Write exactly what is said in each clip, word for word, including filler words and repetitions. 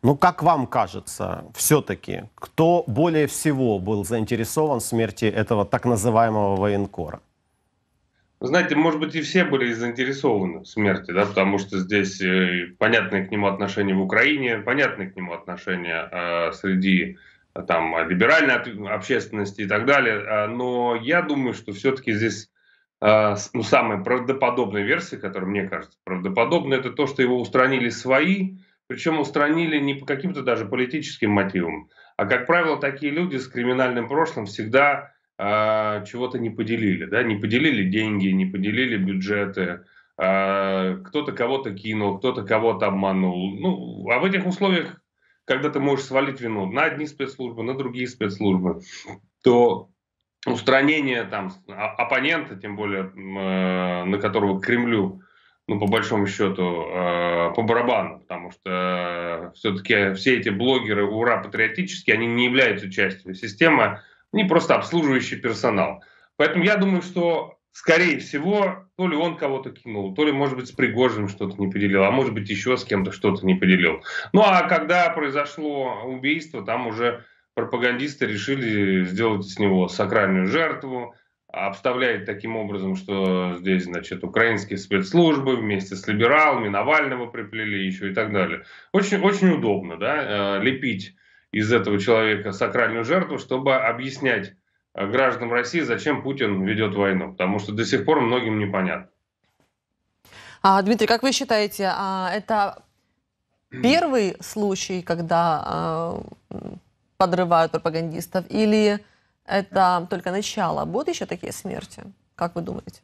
Ну, как вам кажется, все-таки, кто более всего был заинтересован в смерти этого так называемого военкора? Вы знаете, может быть, и все были заинтересованы в смерти, да, потому что здесь э, понятные к нему отношения в Украине, понятные к нему отношения э, среди э, там либеральной от- общественности и так далее. А, но я думаю, что все-таки здесь э, с- ну, самая правдоподобная версия, которая мне кажется правдоподобной, это то, что его устранили свои, причем устранили не по каким-то даже политическим мотивам, а, как правило, такие люди с криминальным прошлым всегда а, чего-то не поделили, да, не поделили деньги, не поделили бюджеты, а, кто-то кого-то кинул, кто-то кого-то обманул. Ну, а в этих условиях, когда ты можешь свалить вину на одни спецслужбы, на другие спецслужбы, то устранение там а- оппонента, тем более м, э, на которого к Кремлю, ну, по большому счету, э, по барабану, потому что все-таки все эти блогеры ура патриотические, они не являются частью системы, они просто обслуживающий персонал. Поэтому я думаю, что, скорее всего, то ли он кого-то кинул, то ли, может быть, с Пригожиным что-то не поделил, а может быть, еще с кем-то что-то не поделил. Ну, а когда произошло убийство, там уже пропагандисты решили сделать с него сакральную жертву, обставляет таким образом, что здесь, значит, украинские спецслужбы вместе с либералами, Навального приплели еще и так далее. Очень, очень удобно, да, э, лепить из этого человека сакральную жертву, чтобы объяснять э, гражданам России, зачем Путин ведет войну, потому что до сих пор многим непонятно. А, Дмитрий, как вы считаете, а, это первый случай, когда а, м, подрывают пропагандистов, или это только начало? Будут еще такие смерти? Как вы думаете?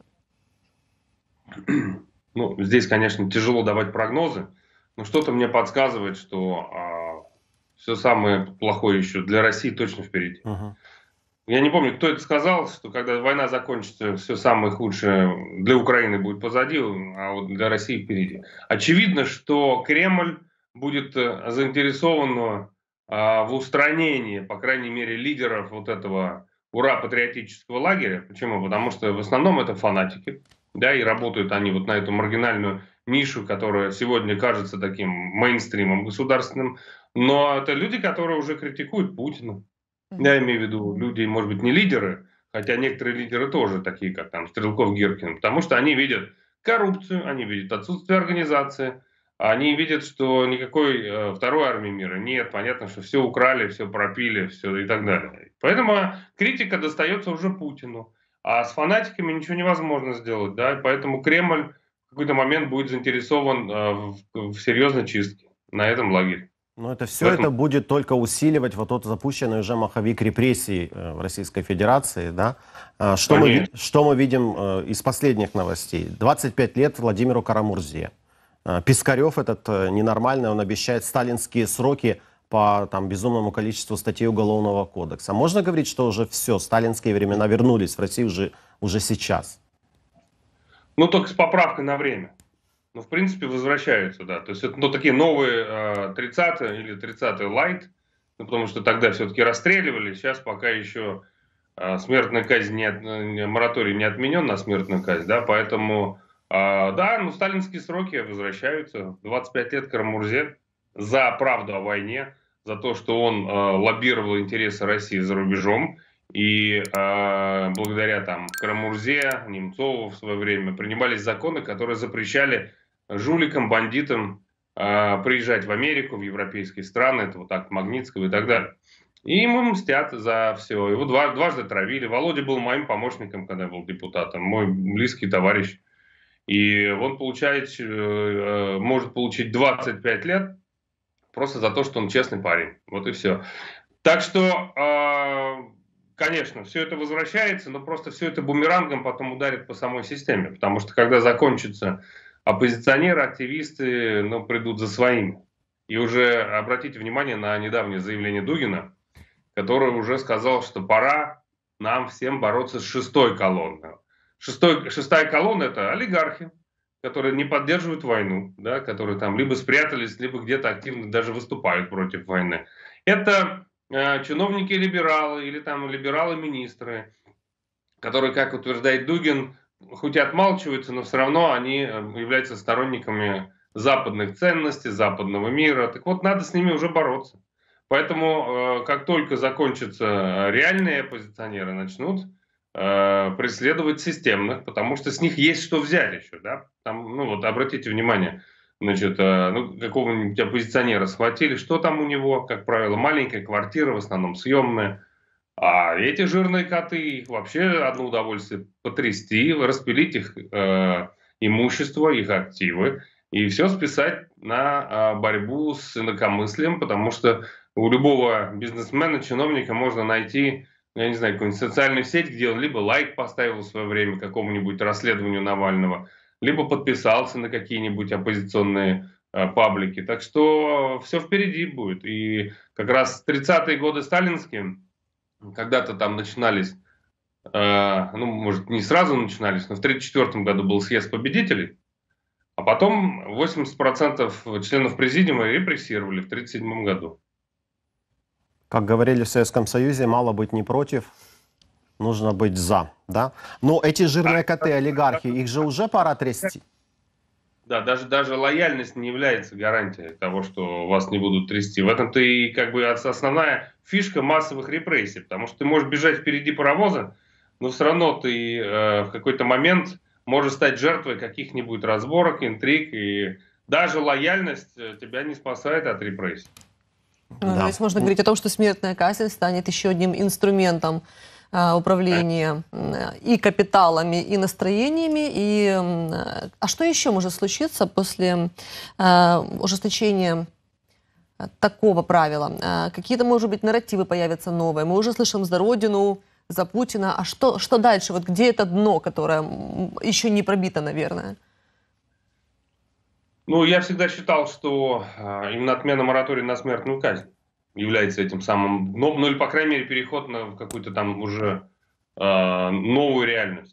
Ну, здесь, конечно, тяжело давать прогнозы, но что-то мне подсказывает, что а, все самое плохое еще для России точно впереди. Мгм. Я не помню, кто это сказал, что когда война закончится, все самое худшее для Украины будет позади, а вот для России впереди. Очевидно, что Кремль будет э, заинтересован а, в устранении, по крайней мере, лидеров вот этого ура-патриотического лагеря. Почему? Потому что в основном это фанатики, да, и работают они вот на эту маргинальную нишу, которая сегодня кажется таким мейнстримом государственным, но это люди, которые уже критикуют Путина. Мгм. Я имею в виду люди, может быть, не лидеры, хотя некоторые лидеры тоже такие, как там Стрелков, Гиркин, потому что они видят коррупцию, они видят отсутствие организации, они видят, что никакой э, второй армии мира нет, понятно, что все украли, все пропили, все и так далее. Поэтому критика достается уже Путину, а с фанатиками ничего невозможно сделать, да, поэтому Кремль в какой-то момент будет заинтересован э, в, в серьезной чистке на этом лагере. Но это В все этом, это будет только усиливать вот тот запущенный уже маховик репрессий э, в Российской Федерации, да? А, Что мы, ви- конечно. что мы видим э, из последних новостей? двадцать пять лет Владимиру Карамурзе. А, Пискарев этот э, ненормальный, он обещает сталинские сроки по там, безумному количеству статей Уголовного кодекса. Можно говорить, что уже все, сталинские времена вернулись в Россию уже, уже сейчас? Ну, только с поправкой на время. Ну, в принципе, возвращаются, да. То есть это ну, такие новые э, тридцатые или тридцатые лайт, ну, потому что тогда все-таки расстреливали, сейчас пока еще э, смертная казнь не, от- не- мораторий не отменен на смертную казнь, да, поэтому, э, да, ну, сталинские сроки возвращаются. двадцать пять лет Карамурзе за правду о войне, за то, что он э, лоббировал интересы России за рубежом, и э, благодаря там Карамурзе, Немцову в свое время принимались законы, которые запрещали жуликам, бандитам э, приезжать в Америку, в европейские страны, это вот так Магнитского и так далее. И ему мстят за все. Его два, дважды травили. Володя был моим помощником, когда я был депутатом, мой близкий товарищ. И он получает, э, э, может получить двадцать пять лет просто за то, что он честный парень. Вот и все. Так что, э, конечно, все это возвращается, но просто все это бумерангом потом ударит по самой системе. Потому что когда закончатся оппозиционеры, активисты, ну, придут за своими. И уже обратите внимание на недавнее заявление Дугина, который уже сказал, что пора нам всем бороться с шестой колонной. Шестой, шестая колонна – это олигархи, которые не поддерживают войну, да, которые там либо спрятались, либо где-то активно даже выступают против войны. Это э, чиновники-либералы или там либералы-министры, которые, как утверждает Дугин, хоть и отмалчиваются, но все равно они э, являются сторонниками западных ценностей, западного мира. Так вот, надо с ними уже бороться. Поэтому, как только закончатся реальные оппозиционеры, начнут преследовать системных, потому что с них есть что взять еще. Да? Там, ну вот обратите внимание, значит, ну, какого-нибудь оппозиционера схватили, что там у него, как правило, маленькая квартира, в основном съемная. А эти жирные коты, их вообще одно удовольствие потрясти, распилить их э, имущество, их активы, и все списать на э, борьбу с инакомыслием, потому что у любого бизнесмена, чиновника можно найти, я не знаю, какую-нибудь социальную сеть, где он либо лайк поставил в свое время какому-нибудь расследованию Навального, либо подписался на какие-нибудь оппозиционные э, паблики. Так что все впереди будет. И как раз тридцатые годы сталинские, когда-то там начинались, э, ну, может, не сразу начинались, но в тридцать четвёртом году был съезд победителей, а потом восемьдесят процентов членов президиума репрессировали в тридцать седьмом году. Как говорили в Советском Союзе, мало быть не против, нужно быть за, да? Но эти жирные коты, олигархи, их же уже пора трясти. Да, даже, даже лояльность не является гарантией того, что вас не будут трясти. В этом-то и как бы основная фишка массовых репрессий, потому что ты можешь бежать впереди паровоза, но все равно ты э, в какой-то момент можешь стать жертвой каких-нибудь разборок, интриг, и даже лояльность тебя не спасает от репрессий. Ну, да. То есть можно говорить о том, что смертная казнь станет еще одним инструментом управления и капиталами, и настроениями. И, а что еще может случиться после э, ужесточения такого правила? Какие-то, может быть, нарративы появятся новые. Мы уже слышим за Родину, за Путина. А что, что дальше? Вот где это дно, которое еще не пробито, наверное? Ну, я всегда считал, что э, именно отмена моратория на смертную казнь является этим самым дном, ну или, по крайней мере, переход на какую-то там уже э, новую реальность.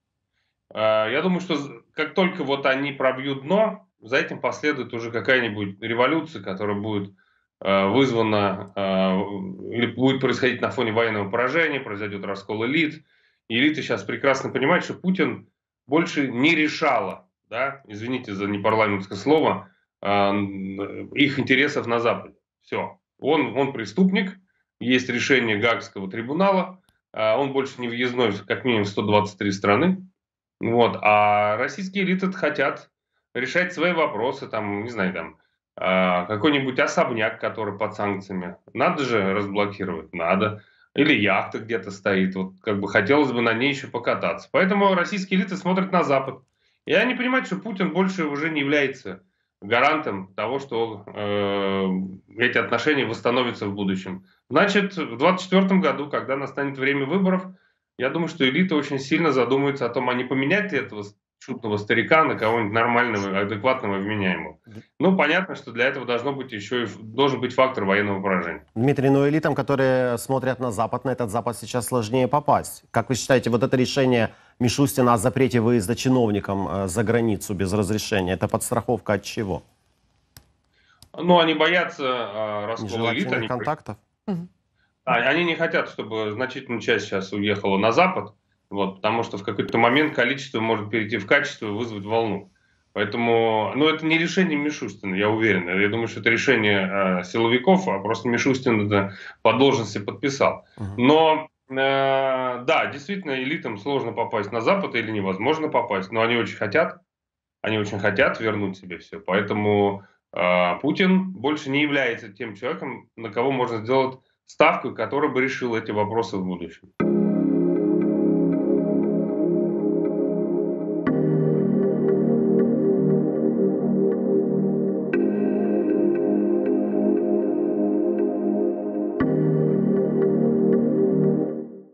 Э, я думаю, что как только вот они пробьют дно, за этим последует уже какая-нибудь революция, которая будет э, вызвана э, или будет происходить на фоне военного поражения, произойдет раскол элит. И элиты сейчас прекрасно понимают, что Путин больше не решала, да, извините за непарламентское слово, э, их интересов на Западе. Все. Он, он преступник, есть решение Гаагского трибунала, э, он больше не въездной, как минимум, в сто двадцать три страны. Вот. А российские элиты хотят решать свои вопросы, там, не знаю, там, э, какой-нибудь особняк, который под санкциями. Надо же разблокировать, надо. Или яхта где-то стоит, вот как бы хотелось бы на ней еще покататься. Поэтому российские элиты смотрят на Запад. И они понимают, что Путин больше уже не является гарантом того, что э, эти отношения восстановятся в будущем. Значит, в двадцать четвёртом году, когда настанет время выборов, я думаю, что элита очень сильно задумается о том, а не поменять ли этого шутного старика на кого-нибудь нормального, адекватного, вменяемого. Ну, понятно, что для этого должно быть еще и, должен быть фактор военного поражения. Дмитрий, но элитам, которые смотрят на Запад, на этот Запад сейчас сложнее попасть. Как вы считаете, вот это решение Мишустина о запрете выезда чиновникам за границу без разрешения, это подстраховка от чего? Ну, они боятся э, раскола элит. Они... контактов? А, они не хотят, чтобы значительная часть сейчас уехала на Запад, вот, потому что в какой-то момент количество может перейти в качество и вызвать волну. Поэтому, ну, это не решение Мишустина, я уверен. Я думаю, что это решение э, силовиков, а просто Мишустин это по должности подписал. Но, э, да, действительно, элитам сложно попасть на Запад или невозможно попасть, но они очень хотят, они очень хотят вернуть себе все. Поэтому э, Путин больше не является тем человеком, на кого можно сделать ставку, которая бы решила эти вопросы в будущем.